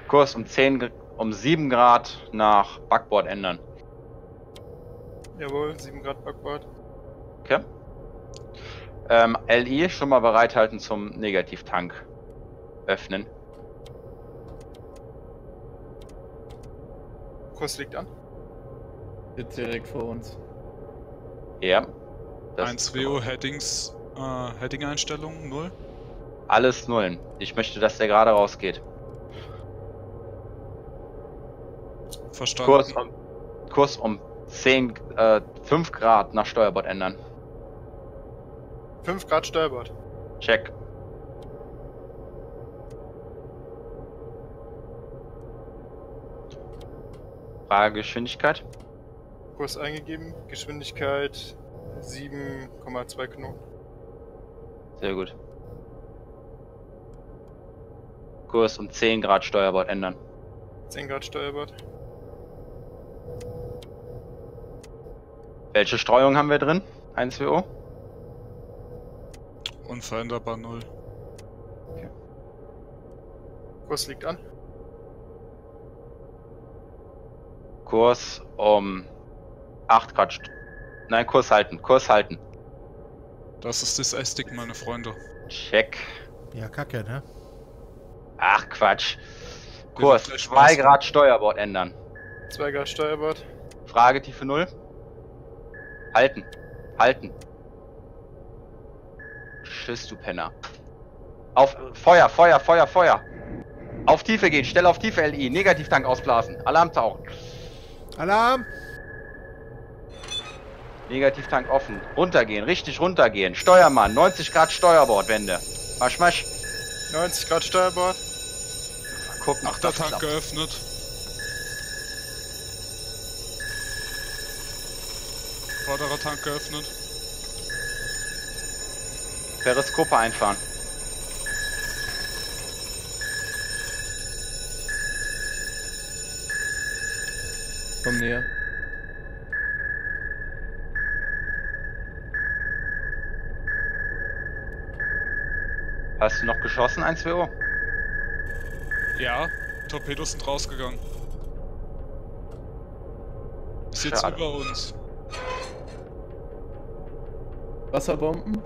Kurs um 7 Grad nach Backbord ändern. Jawohl, 7 Grad Backbord. Okay. LI schon mal bereithalten zum Negativtank öffnen. Kurs liegt an. Jetzt direkt vor uns. Ja. 1 WO Heading-Einstellung 0. Alles Nullen. Ich möchte, dass der gerade rausgeht. Verstanden. Kurs um 5 Grad nach Steuerbord ändern. 5 Grad Steuerbord. Check. Frage Geschwindigkeit. Kurs eingegeben. Geschwindigkeit 7,2 Knoten. Sehr gut. Kurs um 10 Grad Steuerbord ändern. 10 Grad Steuerbord. Welche Streuung haben wir drin? 1 WO? Unveränderbar 0. Kurs liegt an. Kurs um 8 Grad. Nein, Kurs halten. Kurs halten. Das ist das Estig, meine Freunde. Check. Ja, kacke, ne? Ach, Quatsch. Der Kurs wird gleich 2 Spaß Grad Steuerbord ändern. 2 Grad Steuerbord. Fragetiefe 0. Halten. Halten. Tschüss, du Penner. Auf Feuer, Feuer, Feuer, Feuer. Auf Tiefe gehen. Stelle auf Tiefe LI. Negativtank ausblasen. Alarm tauchen. Alarm! Negativtank offen. Runtergehen. Richtig runtergehen. Steuermann. 90 Grad Steuerbordwende. Masch, masch. 90 Grad Steuerbord. Gucken, ob das Achtertank klappt. geöffnet. Vorderer Tank geöffnet. Periskope einfahren. Komm näher. Hast du noch geschossen, 1 WO? Ja, Torpedos sind rausgegangen. Ist jetzt Schade. über uns. Wasserbomben?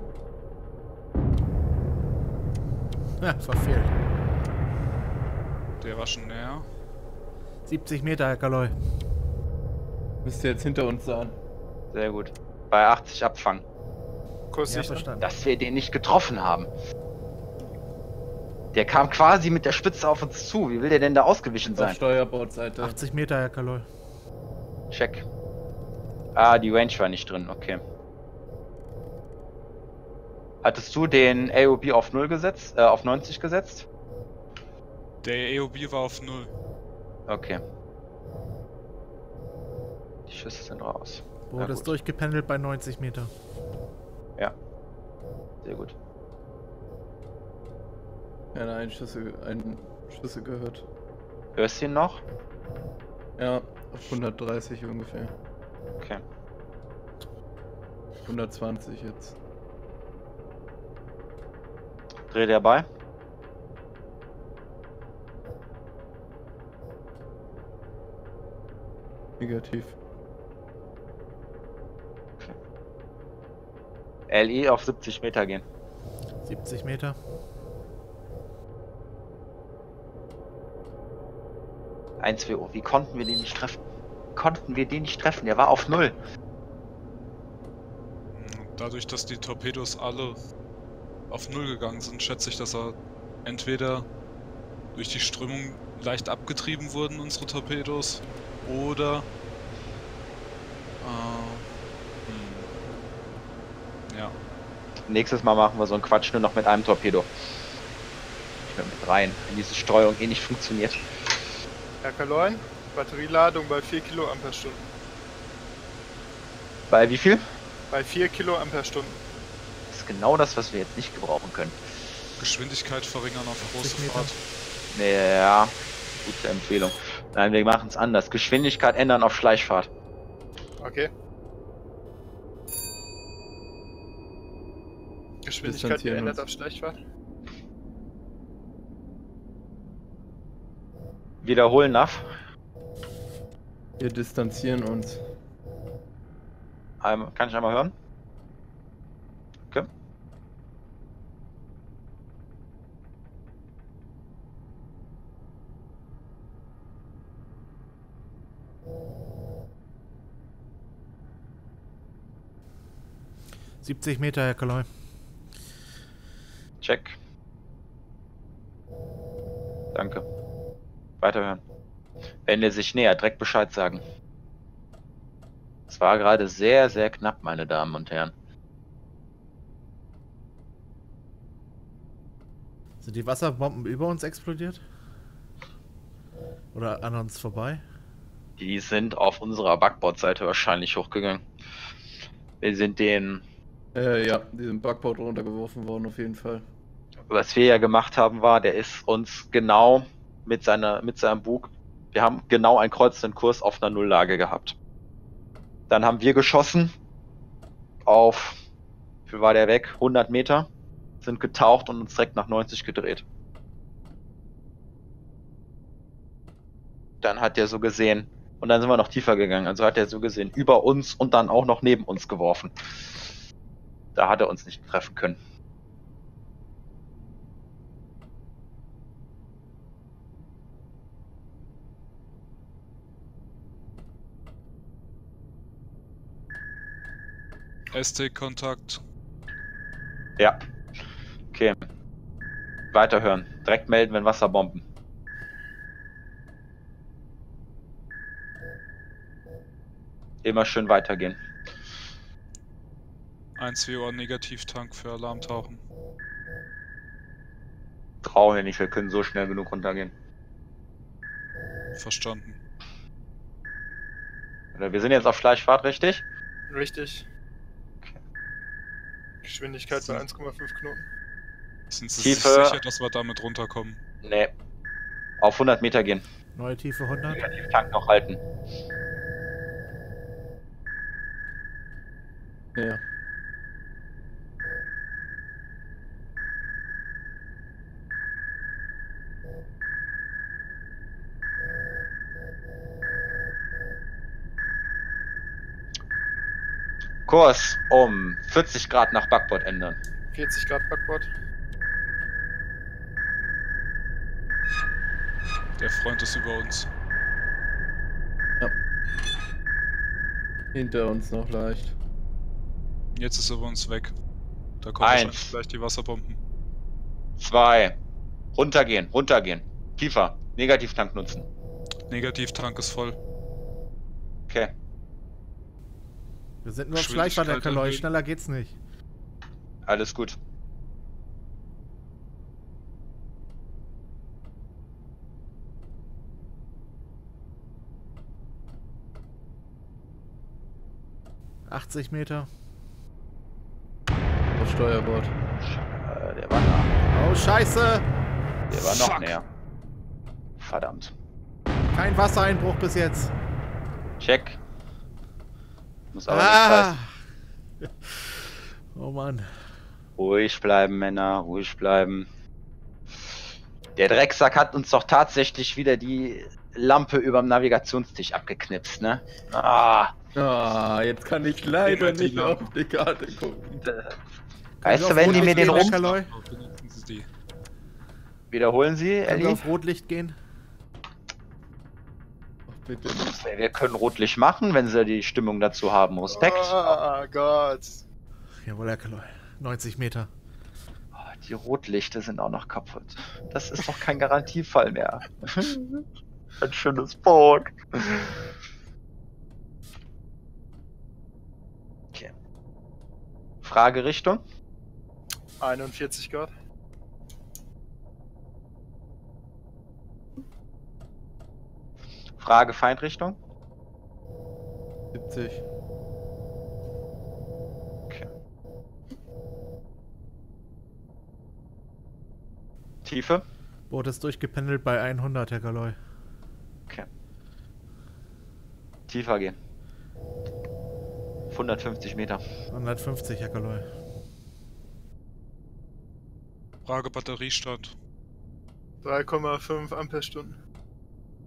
Ja, verfehlt. Der war schon näher. 70 Meter, Herr Kaloy. Müsste jetzt hinter uns sein. Sehr gut. Bei 80 abfangen. Kurs Ja, liegt an. verstanden. Dass wir den nicht getroffen haben. Der kam quasi mit der Spitze auf uns zu. Wie will der denn da ausgewichen Auf sein? Steuerbordseite. 80 Meter, Herr Kaloy. Check. Ah, die Range war nicht drin. Okay. Hattest du den AOB auf 0 gesetzt? Auf 90 gesetzt? Der AOB war auf 0. Okay. Die Schüsse sind raus. Wurde Na es gut. durchgependelt bei 90 Meter. Ja. Sehr gut. Keine Schüsse gehört. Hörst du ihn noch? Ja, auf 130 ungefähr. Okay. 120 jetzt. Dreh der bei. Negativ. LI auf 70 Meter gehen. 70 Meter. Eins WO. Wie konnten wir den nicht treffen? Konnten wir den nicht treffen? Der war auf 0. Dadurch, dass die Torpedos alle auf 0 gegangen sind, schätze ich, dass er entweder durch die Strömung leicht abgetrieben wurden, unsere Torpedos, oder ja. Nächstes Mal machen wir so einen Quatsch nur noch mit einem Torpedo. Ich will mit rein, wenn diese Streuung eh nicht funktioniert. Herr Kaloy, Batterieladung bei 4 Kiloampere-Stunden. Bei wie viel? Bei 4 Kiloampere-Stunden. Das ist genau das, was wir jetzt nicht gebrauchen können. Geschwindigkeit verringern auf große 80 Meter. Fahrt. Ja, gute Empfehlung. Nein, wir machen es anders. Geschwindigkeit ändern auf Schleichfahrt. Okay. Geschwindigkeit Distanzieren geändert uns. auf Schleichfahrt. Wiederholen, Nav. Wir distanzieren uns. Kann ich einmal hören? Okay. ...70 Meter, Herr Kaloi. Check. Danke. Weiterhören. Wenn er sich nähert, direkt Bescheid sagen. Es war gerade sehr, sehr knapp, meine Damen und Herren. Sind die Wasserbomben über uns explodiert? Oder an uns vorbei? Die sind auf unserer Backbordseite wahrscheinlich hochgegangen. Wir sind den... Ja, die sind Backbord runtergeworfen worden auf jeden Fall. Was wir ja gemacht haben, war, der ist uns genau mit seinem Bug... Wir haben genau einen kreuzenden Kurs auf einer Nulllage gehabt. Dann haben wir geschossen auf... Wie viel war der weg? 100 Meter. Sind getaucht und uns direkt nach 90 gedreht. Dann hat der so gesehen... Und dann sind wir noch tiefer gegangen. Also hat er so gesehen über uns und dann auch noch neben uns geworfen. Da hat er uns nicht treffen können. ST-Kontakt. Ja. Okay. Weiterhören. Direkt melden, wenn Wasserbomben. Immer schön weitergehen. 1 WO Negativtank für Alarmtauchen. Brauchen wir nicht, wir können so schnell genug runtergehen. Verstanden. Oder wir sind jetzt auf Schleichfahrt, richtig? Richtig. Okay. Geschwindigkeit bei 1,5 Knoten. Sind Sie Tiefe. sich sicher, dass wir damit runterkommen? Nee. Auf 100 Meter gehen. Neue Tiefe 100. Negativtank noch halten. Ja. Kurs um 40 Grad nach Backbord ändern. 40 Grad Backbord. Der Freund ist über uns. Ja. Hinter uns noch leicht. Jetzt ist er über uns weg. Da kommen 1. wahrscheinlich gleich die Wasserbomben. 2. Runtergehen, runtergehen. Tiefer. Negativtank nutzen. Negativtank ist voll. Okay. Wir sind nur auf Schleichfahrt, Herr Geschwindigkeit Kaloi. erhöhen. Schneller geht's nicht. Alles gut. Achtzig Meter. Auf Steuerbord. Der war nah. Oh, scheiße! Der war noch Fuck. näher. Verdammt. Kein Wassereinbruch bis jetzt. Check. Muss aber nicht heißen. Oh Mann. Ruhig bleiben, Männer, ruhig bleiben. Der Drecksack hat uns doch tatsächlich wieder die Lampe überm Navigationstisch abgeknipst, ne? Ah. Ah, jetzt kann ich leider Immer die nicht Lampe. auf die Karte gucken. Weißt du, wenn die mir den Rotlicht rum... gehen, Kaloi? Benutzen Sie die. Wiederholen Sie, Können wir Ellie? auf Rotlicht gehen? Ach, bitte nicht. Wir können Rotlicht machen, wenn sie die Stimmung dazu haben. Respekt. Oh Gott. Jawohl, Herr Kaloi. 90 Meter. Oh, die Rotlichter sind auch noch kaputt. Das ist doch kein Garantiefall mehr. Ein schönes Boot. Okay. Fragerichtung? 41 Grad. Frage Feindrichtung? 70. Okay. Tiefe? Boot ist durchgependelt bei 100, Herr Kaloi. Okay. Tiefer gehen. 150 Meter. 150, Herr Kaloi. Frage Batteriestand. 3,5 Ampere-Stunden.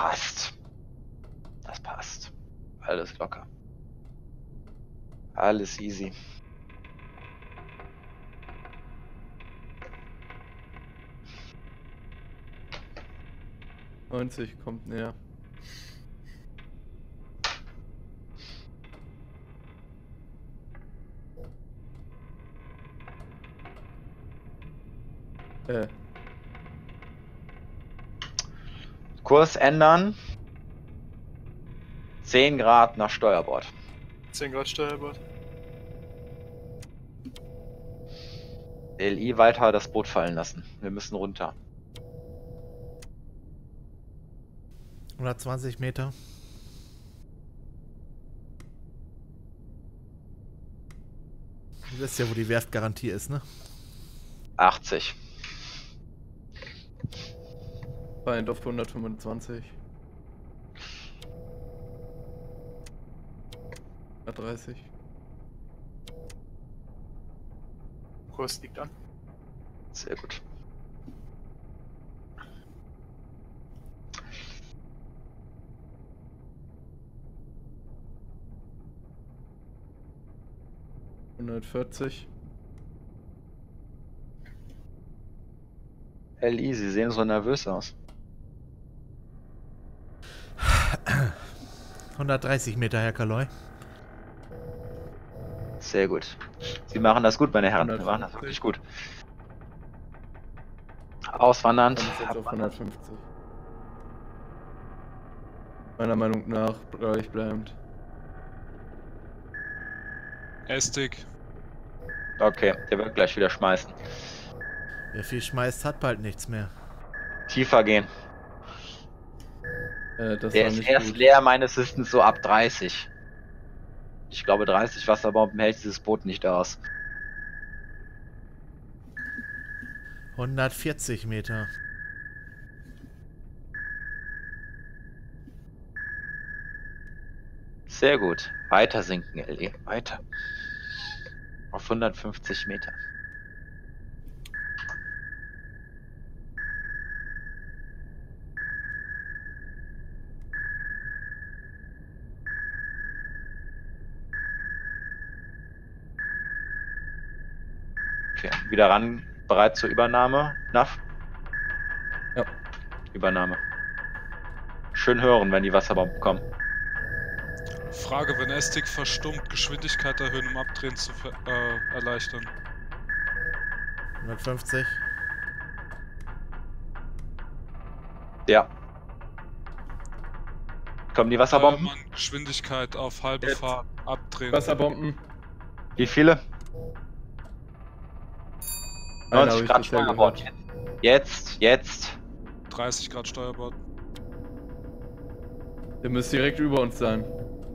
passt. Das passt. Alles locker. Alles easy. »90« kommt näher. Kurs ändern. 10 Grad nach Steuerbord. 10 Grad Steuerbord. LI weiter das Boot fallen lassen. Wir müssen runter. 120 Meter. Du weißt ja, wo die Werftgarantie ist, ne? 80. Feind auf 125. 130. Kurs liegt an. Sehr gut. $140. LI, Sie sehen so nervös aus. 130 Meter, Herr Kaloy. Sehr gut. Sie machen das gut, meine Herren. Sie 150. machen das wirklich gut. Auswandernd. Dann ist jetzt auf 150. Meiner Meinung nach gleichbleibend. Estig. Okay, der wird gleich wieder schmeißen. Wer viel schmeißt, hat bald nichts mehr. Tiefer gehen. Das Der war ist nicht erst gut. leer meines Wissens so ab 30. Ich glaube 30 Wasserbomben hält dieses Boot nicht aus. 140 Meter. Sehr gut. Weiter sinken, LE. Weiter. Auf 150 Meter. Okay, wieder ran. Bereit zur Übernahme. NAV? Ja. Übernahme. Schön hören, wenn die Wasserbomben kommen. Frage, wenn Estig verstummt, Geschwindigkeit erhöhen, um Abdrehen zu erleichtern. 150. Ja. Kommen die Wasserbomben? Steuermann, Geschwindigkeit auf halbe Jetzt. Fahrt, abdrehen. Wasserbomben. Wie viele? Einer 90 hab Grad ich bisher Steuerbord. gehört. Jetzt. 30 Grad Steuerbord. Der müsste direkt über uns sein.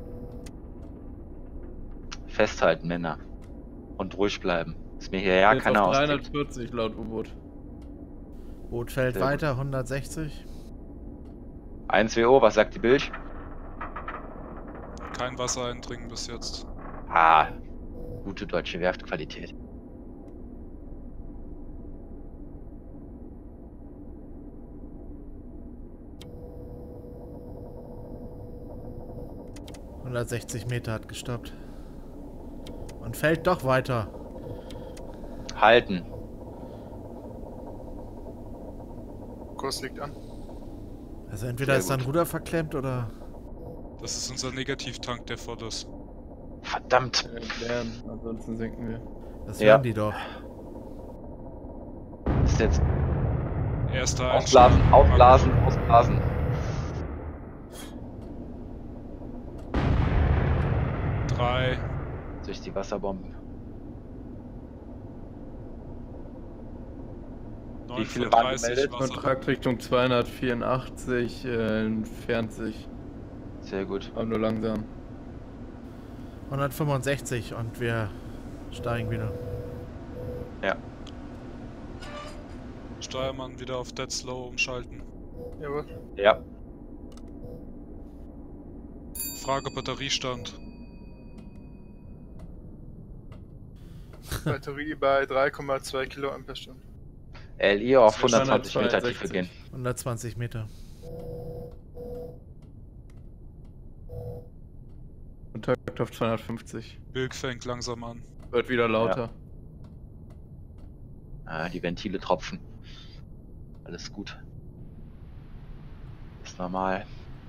Festhalten, Männer. Und ruhig bleiben. Ist mir hierher Jetzt keiner auf ausgeht. 340 laut U-Boot. Boot fällt Sehr gut. weiter, 160. 1WO, was sagt die Bild? Kein Wasser eindringen bis jetzt. Ah, gute deutsche Werftqualität. ...160 Meter hat gestoppt. Und fällt doch weiter. Halten. Kurs liegt an. Also entweder Sehr ist da ein gut. Ruder verklemmt oder... Das ist unser Negativtank, der voll ist. Verdammt. Erklären, ansonsten sinken wir. Das Ja. hören die doch. Ist jetzt Erster ausblasen, Einschlag. ausblasen, ausblasen. Drei. Durch die Wasserbomben. Wie viele waren 39 gemeldet? Wasser. Kontaktrichtung 284 entfernt sich. Sehr gut. Aber nur langsam. 165 und wir steigen wieder. Ja. Steuermann wieder auf Dead Slow umschalten. Jawohl. Ja. Frage Batteriestand. Batterie bei 3,2 Kiloampere-Stunden. LI auf Das wäre 120 Meter 162. Tiefe gehen. 120 Meter. Kontakt auf 250. Bilk fängt langsam an. Wird wieder lauter. Ah, die Ventile tropfen. Alles gut. Ist normal.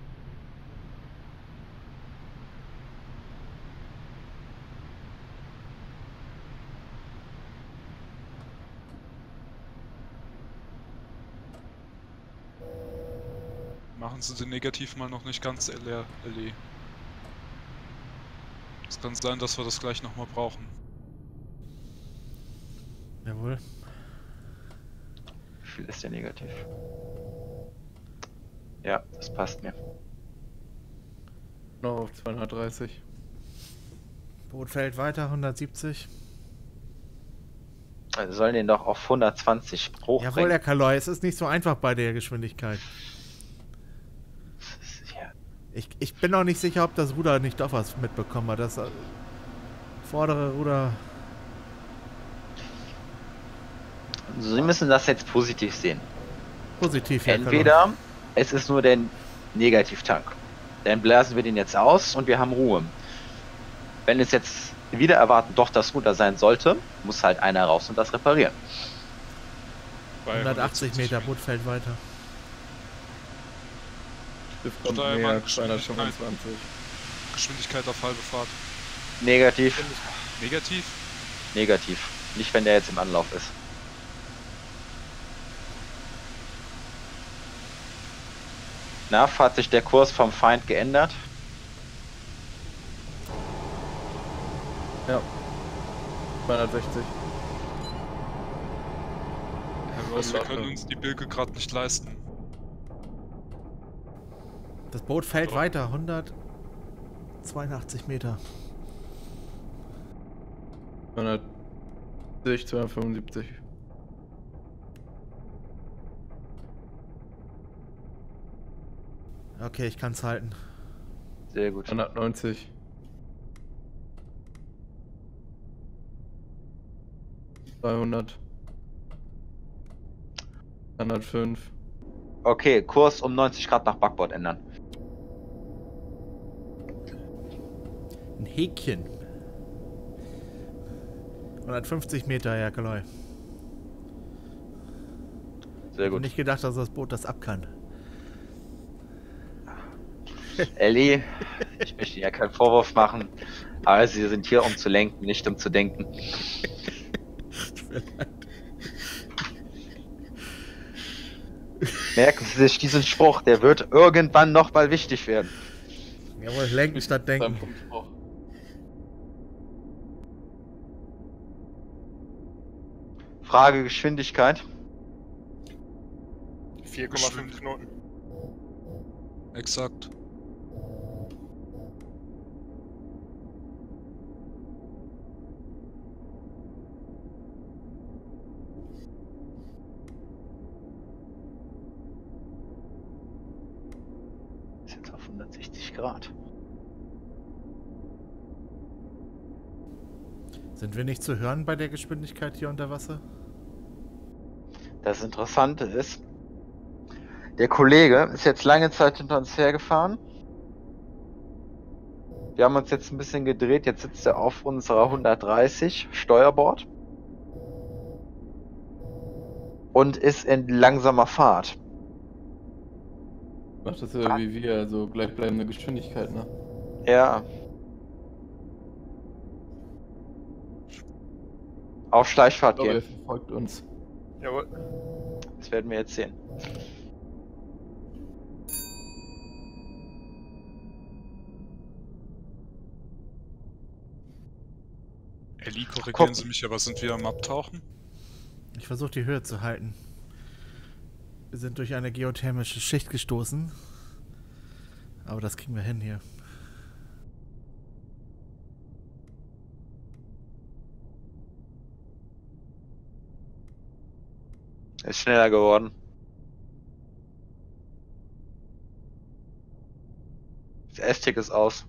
Machen Sie den Negativ mal noch nicht ganz leer, Ellie. Es kann sein, dass wir das gleich nochmal brauchen. Jawohl. Wie viel ist der negativ? Ja, das passt mir. Noch auf 230. Boot fällt weiter, 170. Also sollen den doch auf 120 Jawohl, hochbringen. Herr Kaloi, es ist nicht so einfach bei der Geschwindigkeit. Ja. Ich bin noch nicht sicher, ob das Ruder nicht doch was mitbekommen hat. Das vordere Ruder... Sie müssen das jetzt positiv sehen. Positiv, Herr Kaloi. Entweder es ist nur der Negativtank. Dann blasen wir den jetzt aus und wir haben Ruhe. Wenn es jetzt wieder erwarten doch das Ruder sein sollte, muss halt einer raus und das reparieren. Bei 180 Meter, Boot fällt weiter. Schiff kommt Steuermann, näher, 225. Geschwindigkeit auf halbe Fahrt. Negativ. Negativ? Negativ. Nicht, wenn der jetzt im Anlauf ist. Na, hat sich der Kurs vom Feind geändert? Ja. 260. Herr Ross, wir können uns die Bilke gerade nicht leisten. Das Boot fällt weiter, 182 Meter. 270, 275. Okay, ich kann es halten. Sehr gut. 190. 300. 105. Okay, Kurs um 90 Grad nach Backbord ändern. Ein Häkchen. 150 Meter, Herr Kaloi. Sehr Ich gut. habe nicht gedacht, dass das Boot das ab kann. Ellie, ich möchte Ihnen ja keinen Vorwurf machen, aber Sie sind hier, um zu lenken, nicht um zu denken. Merken Sie sich diesen Spruch, der wird irgendwann noch mal wichtig werden. Jawohl, lenken statt denken. Frage Geschwindigkeit. 4,5 Knoten. Exakt. Ist jetzt auf 160 Grad. Sind wir nicht zu hören bei der Geschwindigkeit hier unter Wasser? Das Interessante ist, der Kollege ist jetzt lange Zeit hinter uns hergefahren. Wir haben uns jetzt ein bisschen gedreht, jetzt sitzt er auf unserer 130 Steuerbord und ist in langsamer Fahrt. Macht das ja wie wir, also gleichbleibende Geschwindigkeit, ne? Ja. Auf Schleichfahrt Aber er gehen. verfolgt uns. Jawohl. Das werden wir jetzt sehen. Ellie, korrigieren Guck. Sie mich, aber sind wir am Abtauchen? Ich versuche die Höhe zu halten. Wir sind durch eine geothermische Schicht gestoßen. Aber das kriegen wir hin hier. Ist schneller geworden. Das S-Tick ist aus.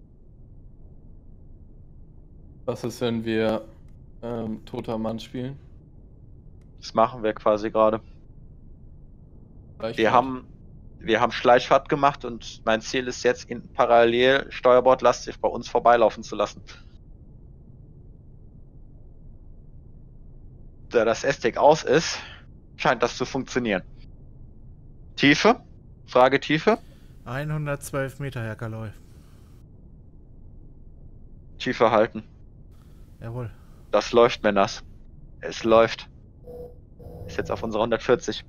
Was ist, wenn wir toter Mann spielen? Das machen wir quasi gerade. Wir haben Wir haben Schleichfahrt gemacht und mein Ziel ist jetzt, ihn parallel steuerbordlastig bei uns vorbeilaufen zu lassen. Da das S-Deck aus ist, scheint das zu funktionieren. Tiefe? Frage Tiefe? 112 Meter, Herr Kaloi. Tiefe halten. Jawohl. Das läuft, Männers. Es läuft. Ist jetzt auf unserer 140.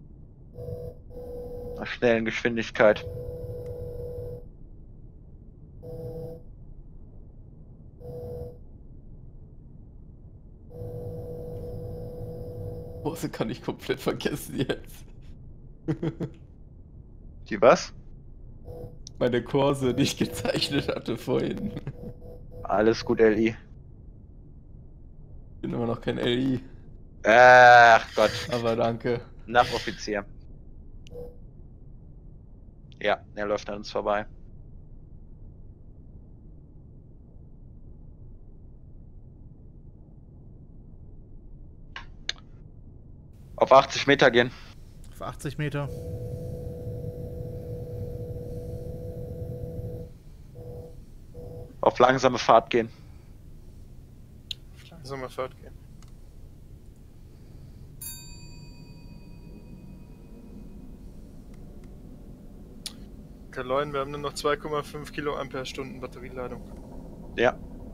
Einer schnellen Geschwindigkeit. Kurse kann ich komplett vergessen jetzt. Die was? Meine Kurse, die ich gezeichnet hatte vorhin. Alles gut, LI. Bin immer noch kein LI, Ach Gott. aber danke. Nachoffizier. Ja, er läuft an uns vorbei. Auf 80 Meter gehen. Auf 80 Meter. Auf langsame Fahrt gehen. Langsame Fahrt gehen. Kaloin, wir haben nur noch 2,5 Kiloampere-Stunden Batterieladung. Ja.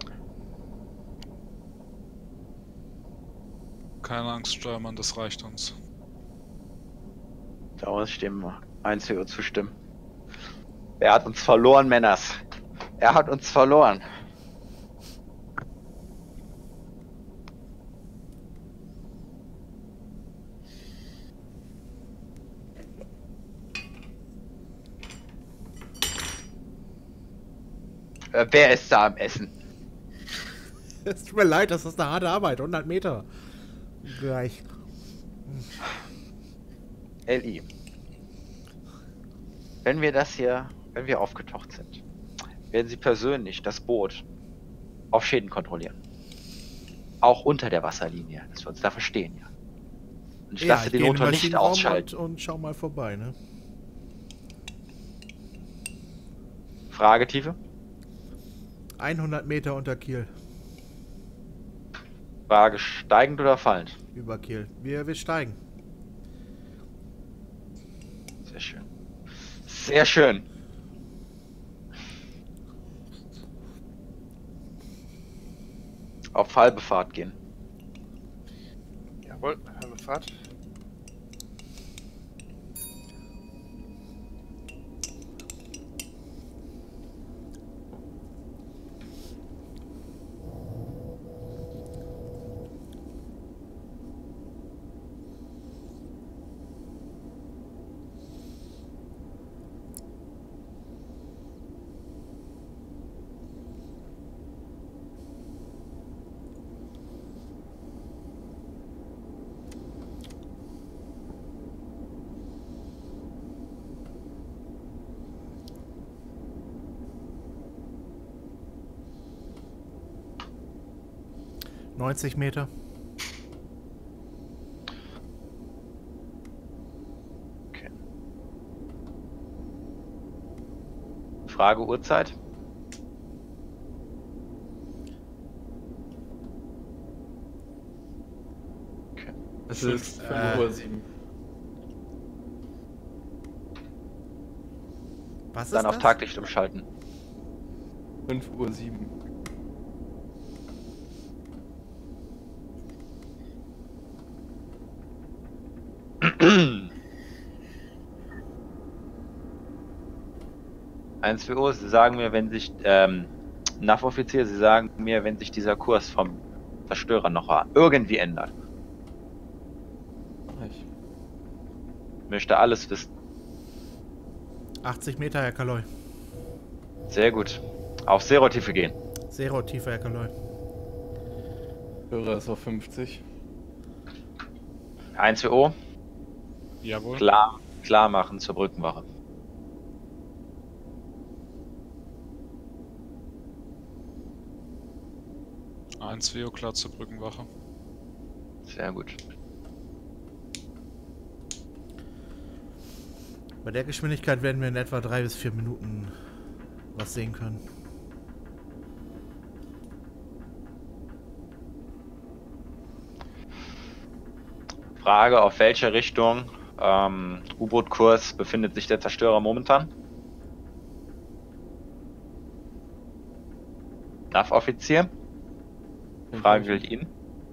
Keine Angst, Steuermann, das reicht uns. Da muss ich dem Einziger zustimmen. Er hat uns verloren, Männers. Er hat uns verloren. Wer ist da am Essen? Es tut mir leid, das ist eine harte Arbeit. 100 Meter. Gleich. LI. Wenn wir aufgetaucht sind, werden Sie persönlich das Boot auf Schäden kontrollieren. Auch unter der Wasserlinie, dass wir uns da verstehen, ja. Und ich lasse den gehe in Motor nicht Maschinenraum ausschalten. und schau mal vorbei, ne? Fragetiefe? 100 Meter unter Kiel. Frage steigend oder fallend? Über Kiel. Wir steigen. Sehr schön. Sehr schön. Auf halbe Fahrt gehen. Jawohl, halbe Fahrt. ...90 Meter. Okay. Frage Uhrzeit? Okay. Es ist 5:07 Uhr. Was ist Dann auf das? Taglicht umschalten. 5:07 Uhr. Uhr, Sie sagen mir, wenn sich, NAV-Offizier, Sie sagen mir, wenn sich dieser Kurs vom Zerstörer noch irgendwie ändert. Ich Möchte alles wissen. 80 Meter, Herr Kaloi. Sehr gut. Auf Zero-Tiefe gehen. Zero tiefer, Herr Kaloi. höre es auf 50. 1WO, Jawohl. klar machen zur Brückenwache. A1 klar zur Brückenwache. Sehr gut. Bei der Geschwindigkeit werden wir in etwa 3 bis 4 Minuten was sehen können. Frage, auf welcher Richtung U-Boot-Kurs befindet sich der Zerstörer momentan? NAV-Offizier? Frage gilt Ihnen.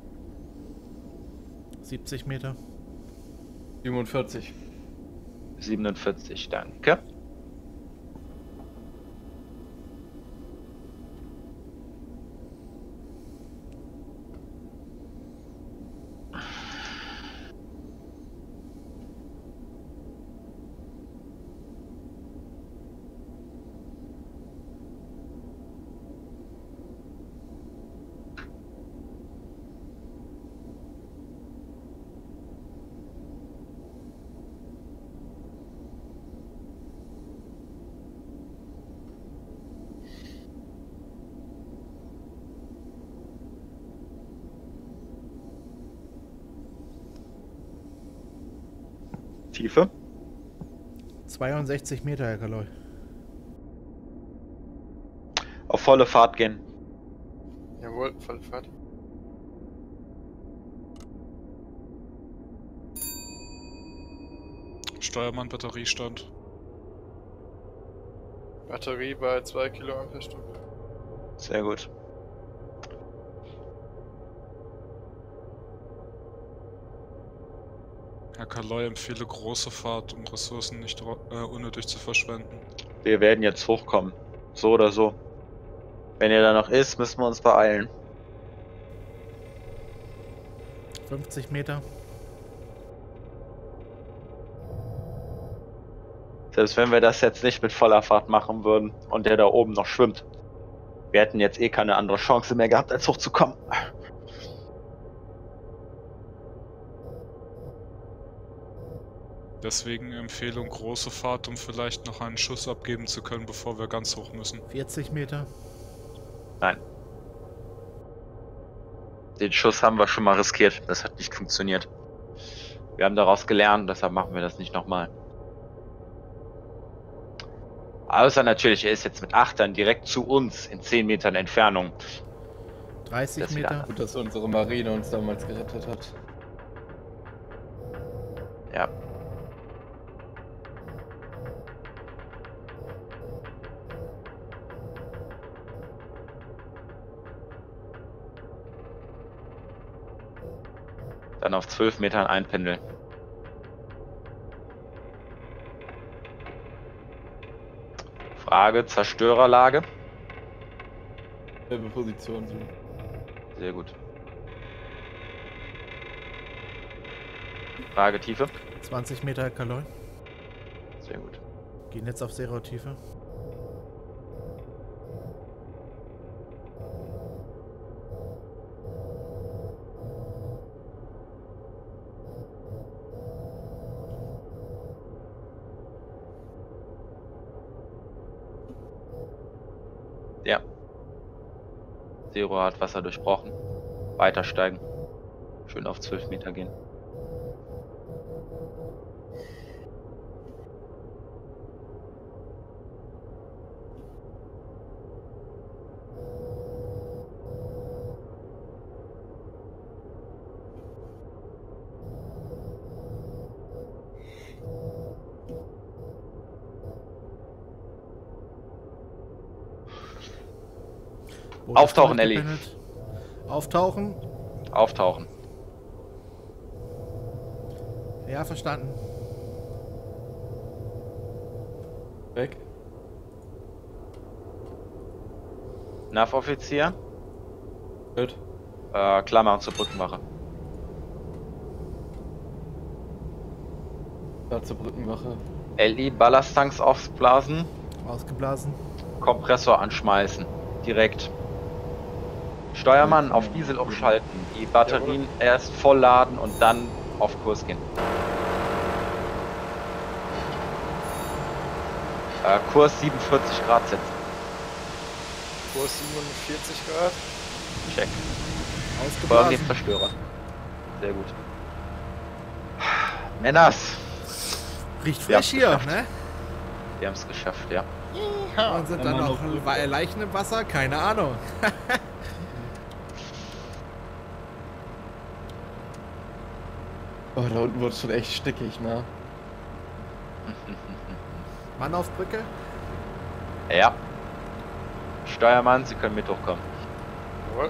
70 Meter. 47. 47, danke. Tiefe? 62 Meter, Herr Kaloy. Auf volle Fahrt gehen. Jawohl, volle Fahrt. Steuermann, Batteriestand. Batterie bei 2 Kiloampere-Stunden. Sehr gut. Herr Kaloy empfehle große Fahrt, um Ressourcen nicht unnötig zu verschwenden. Wir werden jetzt hochkommen. So oder so. Wenn er da noch ist, müssen wir uns beeilen. 50 Meter. Selbst wenn wir das jetzt nicht mit voller Fahrt machen würden und der da oben noch schwimmt. Wir hätten jetzt eh keine andere Chance mehr gehabt, als hochzukommen. Deswegen Empfehlung große Fahrt, um vielleicht noch einen Schuss abgeben zu können, bevor wir ganz hoch müssen. 40 Meter. Nein. Den Schuss haben wir schon mal riskiert. Das hat nicht funktioniert. Wir haben daraus gelernt, deshalb machen wir das nicht nochmal. Außer natürlich, er ist jetzt mit Achtern direkt zu uns in 10 Metern Entfernung. 30 Das Meter. Gut, dass unsere Marine uns damals gerettet hat. Ja. Dann auf 12 Metern einpendeln. Frage, Zerstörerlage. Selbe Position. Sehr gut. Frage, Tiefe. 20 Meter, Herr Kaloy. Sehr gut. Gehen jetzt auf Zero-Tiefe. Ja. Zero hat Wasser durchbrochen. Weiter steigen. Schön auf 12 Meter gehen. Boot Auftauchen, ist Ellie. durchgependelt. Auftauchen. Auftauchen. Ja, verstanden. Weg. NAV-Offizier. Gut. Klammern zur Brückenwache. Da zur Brückenwache. LI, Ballasttanks aufblasen. Ausgeblasen. Kompressor anschmeißen. Direkt. Steuermann auf Diesel umschalten. Die Batterien erst voll laden und dann auf Kurs gehen. Kurs 47 Grad setzen. Kurs 47 Grad. Check. Folgen dem Ausgeblasen. Zerstörer. Sehr gut. Männers! Riecht Wir frisch hier, haben's ne? Wir haben es geschafft, ja. Und sind dann Immer noch noch- Leichen im Wasser? Keine Ahnung. Oh, da unten wird schon echt stickig, ne? Mann auf Brücke? Ja. Steuermann, Sie können mit hochkommen. Jawohl.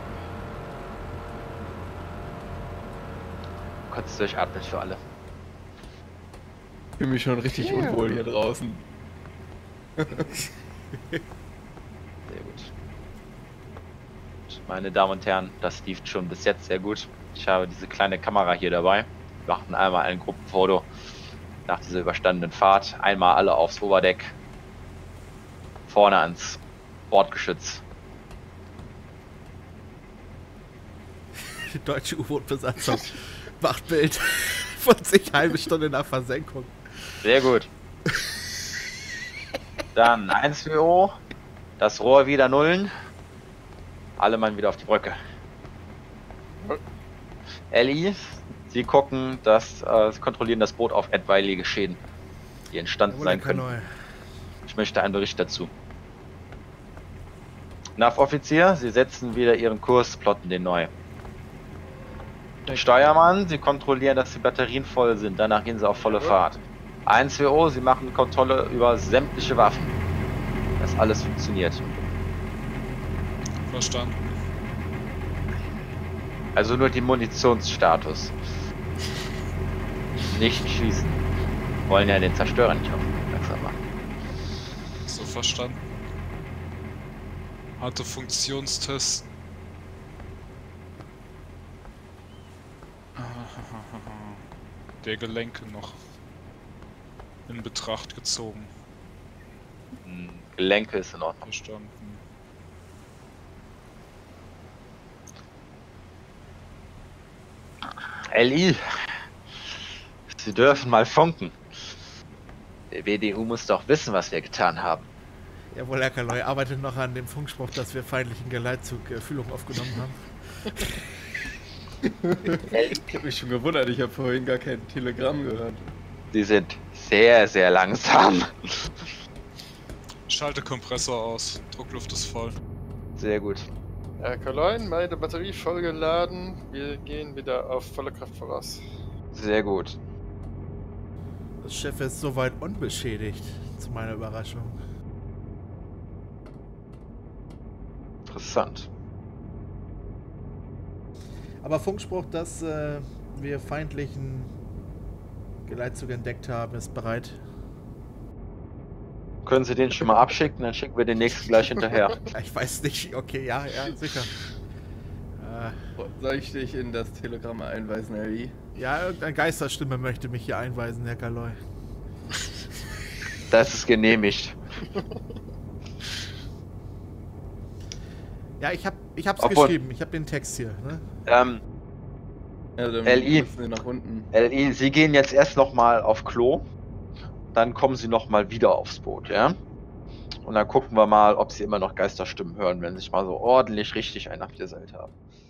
Kurz durchatmen für alle. Ich fühle mich schon richtig unwohl hier draußen. Sehr gut. Meine Damen und Herren, das lief schon bis jetzt sehr gut. Ich habe diese kleine Kamera hier dabei. Wir machen einmal ein Gruppenfoto nach dieser überstandenen Fahrt. Einmal alle aufs Oberdeck. Vorne ans Bordgeschütz. Die deutsche U-Boot-Besatzung macht Bild von sich halbe Stunde nach Versenkung. Sehr gut. Dann 1WO. Das Rohr wieder nullen. Alle Mann wieder auf die Brücke. Ellie, Sie gucken, Sie kontrollieren das Boot auf etwaige Schäden, die entstanden Jawohl, sein Herr können. Kanoi. Ich möchte einen Bericht dazu. NAV-Offizier, Sie setzen wieder Ihren Kurs, plotten den neu. Steuermann, Sie kontrollieren, dass die Batterien voll sind, danach gehen Sie auf volle Fahrt. 1WO, Sie machen Kontrolle über sämtliche Waffen. Dass alles funktioniert. Verstanden. Also nur den Munitionsstatus. Nicht schießen. Wollen ja den Zerstörer nicht aufmerksam machen. So verstanden. Hatte Funktionstest. Der Gelenke noch in Betracht gezogen. Gelenke ist in Ordnung. Verstanden. LI, Sie dürfen mal funken. Der WDU muss doch wissen, was wir getan haben. Jawohl, Herr Kanoi arbeitet noch an dem Funkspruch, dass wir feindlichen Geleitzug Fühlung aufgenommen haben. Ich habe mich schon gewundert, ich habe vorhin gar kein Telegramm gehört. Sie sind sehr, sehr langsam. Schalte Kompressor aus. Druckluft ist voll. Sehr gut. Herr Kaloin, meine Batterie vollgeladen. Wir gehen wieder auf volle Kraft voraus. Sehr gut. Das Schiff ist soweit unbeschädigt, zu meiner Überraschung. Interessant. Aber Funkspruch, dass wir feindlichen Geleitzug entdeckt haben, ist bereit. Können Sie den schon mal abschicken, dann schicken wir den nächsten gleich hinterher. Ich weiß nicht, okay, ja, sicher. Soll ich dich in das Telegramm einweisen, LI? Ja, irgendeine Geisterstimme möchte mich hier einweisen, Herr Kaloi. Das ist genehmigt. Ja, ich hab's Obwohl- geschrieben, ich hab den Text hier, ne? Ja, dann LI. müssen wir nach unten. LI, Sie gehen jetzt erst nochmal auf Klo. Dann kommen Sie nochmal wieder aufs Boot, ja? Und dann gucken wir mal, ob Sie immer noch Geisterstimmen hören, wenn Sie sich mal so ordentlich richtig einen abgesellt haben.